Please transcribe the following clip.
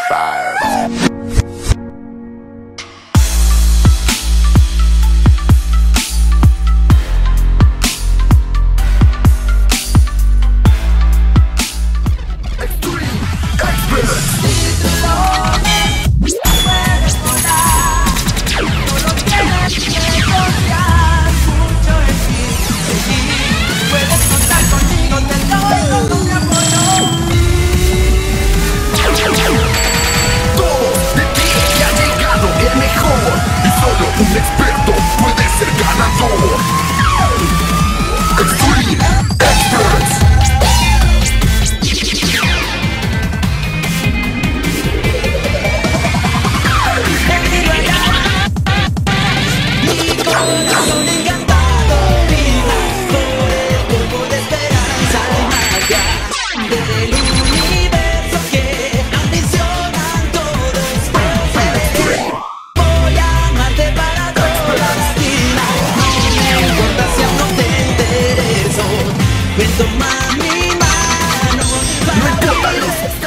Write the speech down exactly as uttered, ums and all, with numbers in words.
Fireball. Un experto puede ser ganador. Extreme Experts. Corazón encantado viva por el polvo de esperanza y magia del universo que ambicionan todos poseer. Voy a amarte para toda la vida, no me importa si aún no te intereso. Ven, toma mi mano. No importa los